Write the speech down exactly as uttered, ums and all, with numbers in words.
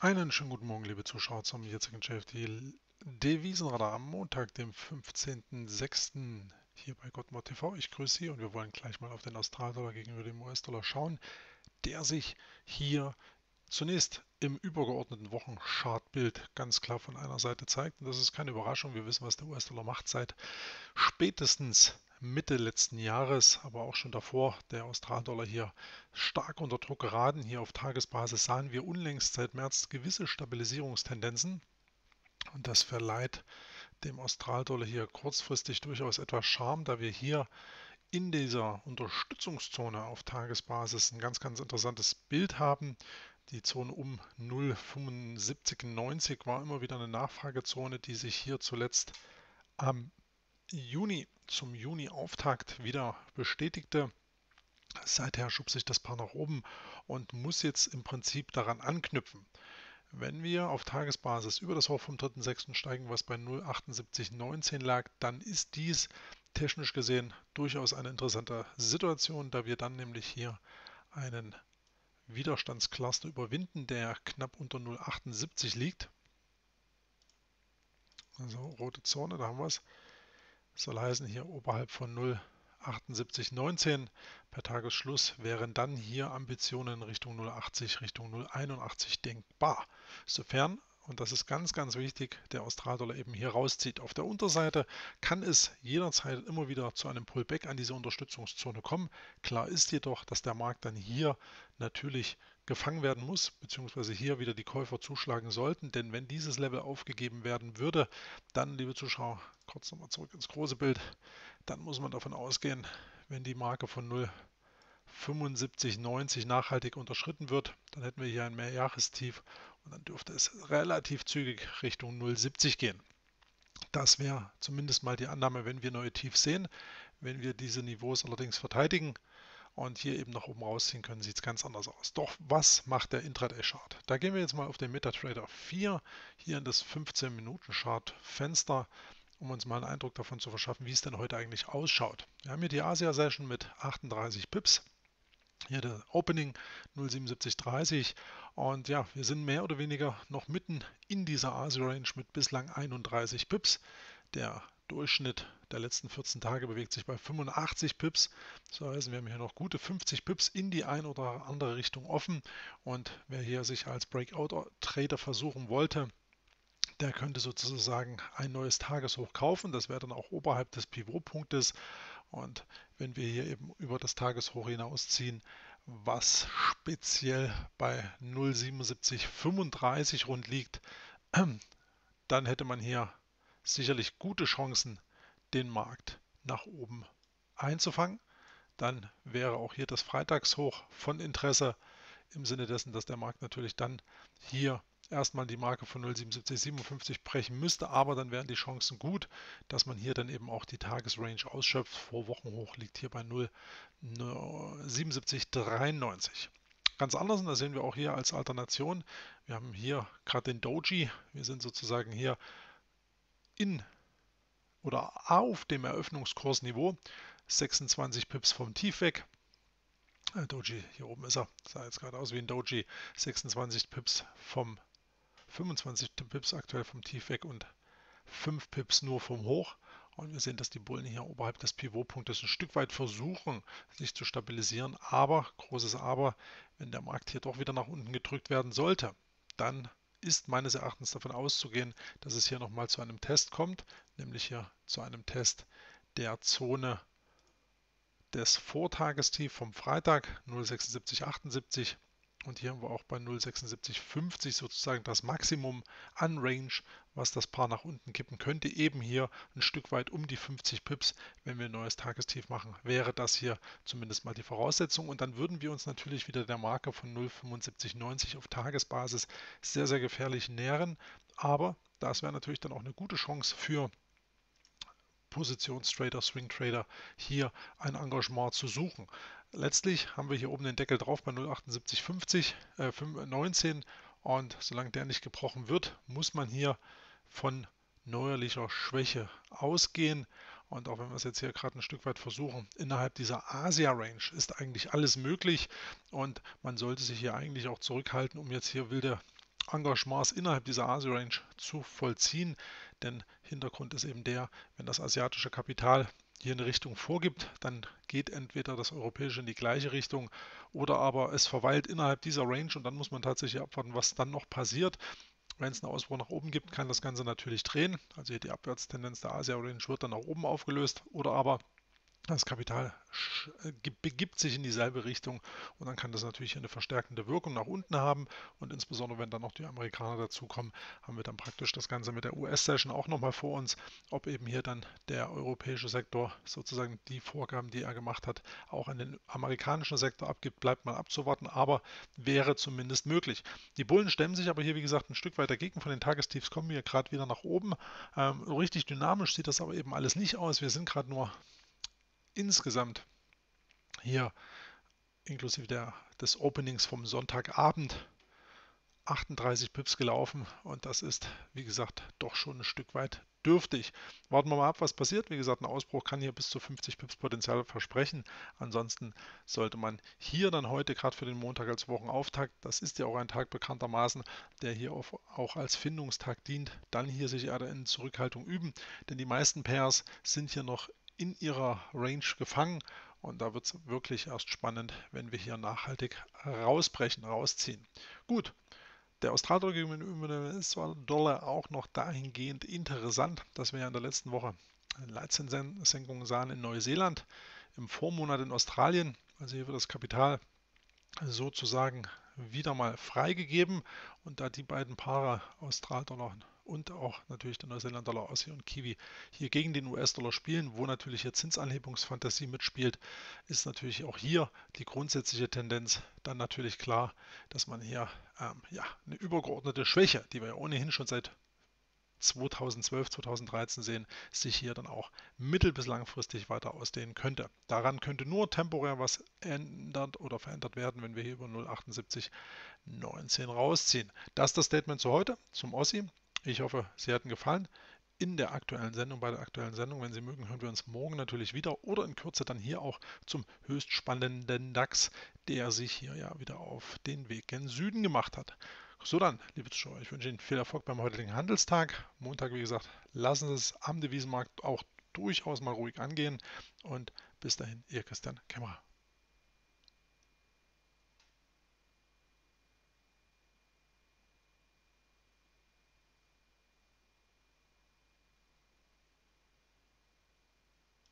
Einen schönen guten Morgen, liebe Zuschauer, zum jetzigen J F T Devisenradar am Montag, dem fünfzehnten sechsten hier bei Gottmod T V. Ich grüße Sie und wir wollen gleich mal auf den Australdollar gegenüber dem U S-Dollar schauen, der sich hier zunächst im übergeordneten Wochenchartbild ganz klar von einer Seite zeigt. Und das ist keine Überraschung, wir wissen, was der U S-Dollar macht seit spätestens Mitte letzten Jahres, aber auch schon davor, der Australdollar hier stark unter Druck geraten. Hier auf Tagesbasis sahen wir unlängst seit März gewisse Stabilisierungstendenzen und das verleiht dem Australdollar hier kurzfristig durchaus etwas Charme, da wir hier in dieser Unterstützungszone auf Tagesbasis ein ganz, ganz interessantes Bild haben. Die Zone um null Komma fünfundsiebzig neunzig war immer wieder eine Nachfragezone, die sich hier zuletzt am Juni zum Juni-Auftakt wieder bestätigte. Seither schub sich das Paar nach oben und muss jetzt im Prinzip daran anknüpfen. Wenn wir auf Tagesbasis über das Hoch vom dritten sechsten steigen, was bei null Komma achtundsiebzig neunzehn lag, dann ist dies technisch gesehen durchaus eine interessante Situation, da wir dann nämlich hier einen Widerstandscluster überwinden, der knapp unter null Komma achtundsiebzig liegt. Also rote Zone, da haben wir es. Soll heißen, hier oberhalb von null Komma achtundsiebzig neunzehn per Tagesschluss wären dann hier Ambitionen Richtung null Komma achtzig, Richtung null Komma einundachtzig denkbar. Sofern, und das ist ganz, ganz wichtig, der Australdollar eben hier rauszieht. Auf der Unterseite kann es jederzeit immer wieder zu einem Pullback an diese Unterstützungszone kommen. Klar ist jedoch, dass der Markt dann hier natürlich gefangen werden muss, beziehungsweise hier wieder die Käufer zuschlagen sollten, denn wenn dieses Level aufgegeben werden würde, dann, liebe Zuschauer, kurz nochmal zurück ins große Bild, dann muss man davon ausgehen, wenn die Marke von null Komma fünfundsiebzig neunzig nachhaltig unterschritten wird, dann hätten wir hier ein Mehrjahrestief und dann dürfte es relativ zügig Richtung null Komma siebzig gehen. Das wäre zumindest mal die Annahme, wenn wir neue Tiefs sehen. Wenn wir diese Niveaus allerdings verteidigen und hier eben nach oben rausziehen können, sieht es ganz anders aus. Doch was macht der Intraday-Chart? Da gehen wir jetzt mal auf den MetaTrader vier, hier in das fünfzehn Minuten Chart-Fenster, um uns mal einen Eindruck davon zu verschaffen, wie es denn heute eigentlich ausschaut. Wir haben hier die Asia-Session mit achtunddreißig Pips. Hier der Opening null Komma siebenundsiebzig dreißig und ja, wir sind mehr oder weniger noch mitten in dieser Asia-Range mit bislang einunddreißig Pips. Der Durchschnitt der letzten vierzehn Tage bewegt sich bei fünfundachtzig Pips. Das heißt, wir haben hier noch gute fünfzig Pips in die eine oder andere Richtung offen. Und wer hier sich als Breakout-Trader versuchen wollte, der könnte sozusagen ein neues Tageshoch kaufen. Das wäre dann auch oberhalb des Pivotpunktes. Und wenn wir hier eben über das Tageshoch hinausziehen, was speziell bei null Komma siebenundsiebzig fünfunddreißig rund liegt, dann hätte man hier sicherlich gute Chancen, den Markt nach oben einzufangen. Dann wäre auch hier das Freitagshoch von Interesse im Sinne dessen, dass der Markt natürlich dann hier erstmal die Marke von null Komma siebenundsiebzig siebenundfünfzig brechen müsste, aber dann wären die Chancen gut, dass man hier dann eben auch die Tagesrange ausschöpft. Vor Wochenhoch liegt hier bei null Komma siebenundsiebzig dreiundneunzig. Ganz anders, und das sehen wir auch hier als Alternation. Wir haben hier gerade den Doji. Wir sind sozusagen hier in oder auf dem Eröffnungskursniveau. sechsundzwanzig Pips vom Tief weg. Äh, Doji, hier oben ist er. Sah jetzt gerade aus wie ein Doji. sechsundzwanzig Pips vom fünfundzwanzig Pips aktuell vom Tief weg und fünf Pips nur vom Hoch. Und wir sehen, dass die Bullen hier oberhalb des Pivotpunktes ein Stück weit versuchen, sich zu stabilisieren. Aber, großes Aber, wenn der Markt hier doch wieder nach unten gedrückt werden sollte, dann ist meines Erachtens davon auszugehen, dass es hier nochmal zu einem Test kommt, nämlich hier zu einem Test der Zone des Vortagestief vom Freitag null Komma sechsundsiebzig achtundsiebzig. Und hier haben wir auch bei null Komma sechsundsiebzig fünfzig sozusagen das Maximum an Range, was das Paar nach unten kippen könnte. Eben hier ein Stück weit um die fünfzig Pips. Wenn wir ein neues Tagestief machen, wäre das hier zumindest mal die Voraussetzung. Und dann würden wir uns natürlich wieder der Marke von null Komma fünfundsiebzig neunzig auf Tagesbasis sehr, sehr gefährlich nähern. Aber das wäre natürlich dann auch eine gute Chance für Positionstrader, Swing Trader hier ein Engagement zu suchen. Letztlich haben wir hier oben den Deckel drauf bei null Komma achtundsiebzig fünfzig, äh, neunzehn und solange der nicht gebrochen wird, muss man hier von neuerlicher Schwäche ausgehen. Und auch wenn wir es jetzt hier gerade ein Stück weit versuchen, innerhalb dieser Asia-Range ist eigentlich alles möglich und man sollte sich hier eigentlich auch zurückhalten, um jetzt hier wilde Engagements innerhalb dieser Asia-Range zu vollziehen, denn Hintergrund ist eben der, wenn das asiatische Kapital hier eine Richtung vorgibt, dann geht entweder das europäische in die gleiche Richtung oder aber es verweilt innerhalb dieser Range und dann muss man tatsächlich abwarten, was dann noch passiert. Wenn es einen Ausbruch nach oben gibt, kann das Ganze natürlich drehen. Also hier die Abwärtstendenz der Asia-Range wird dann nach oben aufgelöst oder aber das Kapital äh, begibt sich in dieselbe Richtung und dann kann das natürlich eine verstärkende Wirkung nach unten haben und insbesondere wenn dann noch die Amerikaner dazukommen, haben wir dann praktisch das Ganze mit der U S-Session auch nochmal vor uns, ob eben hier dann der europäische Sektor sozusagen die Vorgaben, die er gemacht hat, auch an den amerikanischen Sektor abgibt, bleibt mal abzuwarten, aber wäre zumindest möglich. Die Bullen stemmen sich aber hier, wie gesagt, ein Stück weit dagegen. Von den Tagestiefs kommen wir gerade wieder nach oben. Ähm, richtig dynamisch sieht das aber eben alles nicht aus. Wir sind gerade nur insgesamt hier inklusive der, des Openings vom Sonntagabend achtunddreißig Pips gelaufen und das ist, wie gesagt, doch schon ein Stück weit dürftig. Warten wir mal ab, was passiert. Wie gesagt, ein Ausbruch kann hier bis zu fünfzig Pips Potenzial versprechen. Ansonsten sollte man hier dann heute, gerade für den Montag als Wochenauftakt, das ist ja auch ein Tag bekanntermaßen, der hier auch als Findungstag dient, dann hier sich eher in Zurückhaltung üben, denn die meisten Pairs sind hier noch in ihrer Range gefangen und da wird es wirklich erst spannend, wenn wir hier nachhaltig rausbrechen, rausziehen. Gut, der Australdollar gegenüber dem U S-Dollar auch noch dahingehend interessant, dass wir ja in der letzten Woche eine Leitzinssenkung sahen in Neuseeland, im Vormonat in Australien. Also hier wird das Kapital sozusagen wieder mal freigegeben und da die beiden Paare Australdollar und auch natürlich der Neuseeland-Dollar, Aussie und Kiwi hier gegen den U S-Dollar spielen, wo natürlich hier Zinsanhebungsfantasie mitspielt, ist natürlich auch hier die grundsätzliche Tendenz dann natürlich klar, dass man hier ähm, ja, eine übergeordnete Schwäche, die wir ja ohnehin schon seit zweitausendzwölf, zweitausenddreizehn sehen, sich hier dann auch mittel- bis langfristig weiter ausdehnen könnte. Daran könnte nur temporär was ändert oder verändert werden, wenn wir hier über null Komma achtundsiebzig neunzehn rausziehen. Das ist das Statement zu heute zum Ossi. Ich hoffe, Sie hatten gefallen in der aktuellen Sendung, bei der aktuellen Sendung. Wenn Sie mögen, hören wir uns morgen natürlich wieder oder in Kürze dann hier auch zum höchst spannenden DAX, der sich hier ja wieder auf den Weg gen Süden gemacht hat. So dann, liebe Zuschauer, ich wünsche Ihnen viel Erfolg beim heutigen Handelstag. Montag, wie gesagt, lassen Sie es am Devisenmarkt auch durchaus mal ruhig angehen und bis dahin, Ihr Christian Kämmerer.